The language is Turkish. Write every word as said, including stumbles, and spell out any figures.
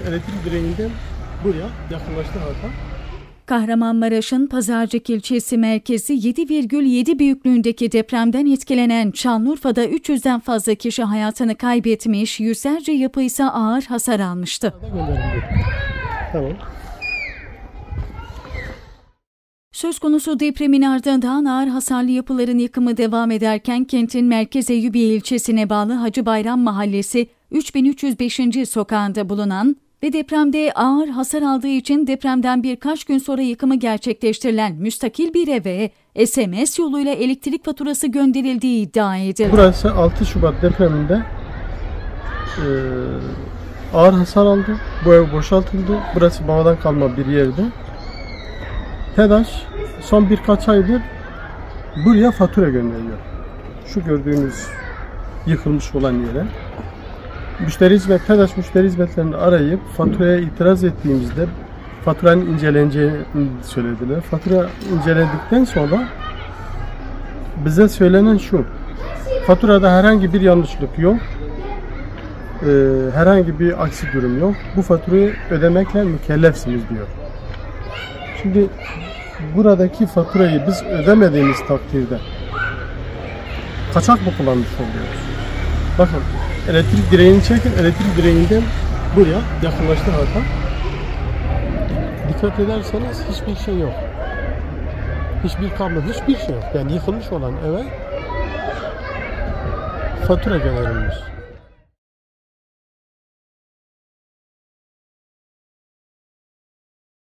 Elektrik direğinden buraya yakınlaştı hatta. Kahramanmaraş'ın Pazarcık ilçesi merkezi yedi virgül yedi büyüklüğündeki depremden etkilenen Şanlıurfa'da üç yüzden fazla kişi hayatını kaybetmiş, yüzlerce yapı ise ağır hasar almıştı. Tamam. Söz konusu depremin ardından ağır hasarlı yapıların yıkımı devam ederken kentin Merkez Eyyubiye ilçesine bağlı Hacı Bayram Mahallesi üç bin üç yüz beşinci sokağında bulunan ve depremde ağır hasar aldığı için depremden birkaç gün sonra yıkımı gerçekleştirilen müstakil bir eve S M S yoluyla elektrik faturası gönderildiği iddia edildi. Burası altı Şubat depreminde e, ağır hasar aldı. Bu ev boşaltıldı. Burası babadan kalma bir yerdi. TEDAŞ son birkaç aydır buraya fatura gönderiyor. Şu gördüğünüz yıkılmış olan yere. Müşteri hizmet, TEDAŞ müşteri hizmetlerini arayıp faturaya itiraz ettiğimizde faturanın inceleneceğini söylediler. Fatura incelendikten sonra bize söylenen şu: faturada herhangi bir yanlışlık yok, ee, herhangi bir aksi durum yok. Bu faturayı ödemekle mükellefsiniz diyor. Şimdi buradaki faturayı biz ödemediğimiz takdirde kaçak mı kullanmış oluyoruz? Bakın, elektrik direğini çekin, elektrik direğinden buraya yakınlaştı hatta. Dikkat ederseniz hiçbir şey yok. Hiçbir kablo, hiçbir şey yok. Yani yıkılmış olan eve fatura gönderilmiş.